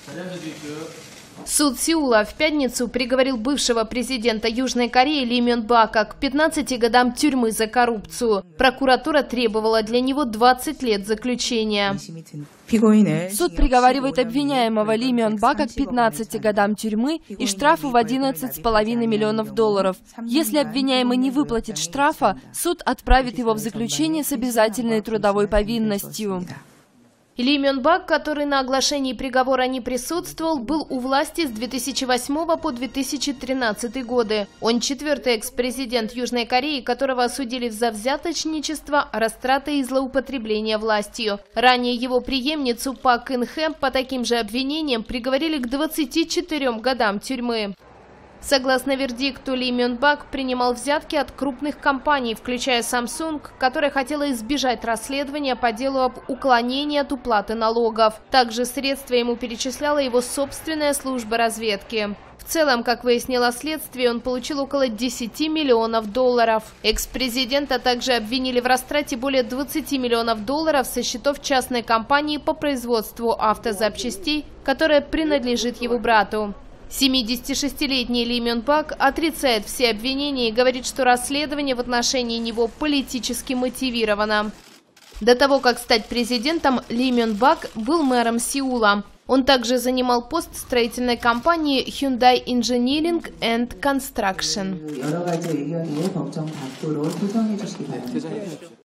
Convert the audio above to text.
Суд Сеула в пятницу приговорил бывшего президента Южной Кореи Ли Мён Бака к 15 годам тюрьмы за коррупцию. Прокуратура требовала для него 20 лет заключения. Суд приговаривает обвиняемого Ли Мён Бака к 15 годам тюрьмы и штрафу в $11,5 миллионов. Если обвиняемый не выплатит штрафа, суд отправит его в заключение с обязательной трудовой повинностью. Ли Мён Бак, который на оглашении приговора не присутствовал, был у власти с 2008 по 2013 годы. Он четвертый экс-президент Южной Кореи, которого осудили за взяточничество, растраты и злоупотребление властью. Ранее его преемницу Пак Кын Хэ по таким же обвинениям приговорили к 24 годам тюрьмы. Согласно вердикту, Ли Мён Бак принимал взятки от крупных компаний, включая Samsung, которая хотела избежать расследования по делу об уклонении от уплаты налогов. Также средства ему перечисляла его собственная служба разведки. В целом, как выяснило следствие, он получил около $10 миллионов. Экс-президента также обвинили в растрате более $20 миллионов со счетов частной компании по производству автозапчастей, которая принадлежит его брату. 76-летний Ли Мён Бак отрицает все обвинения и говорит, что расследование в отношении него политически мотивировано. До того, как стать президентом, Ли Мён Бак был мэром Сеула. Он также занимал пост строительной компании Hyundai Engineering and Construction.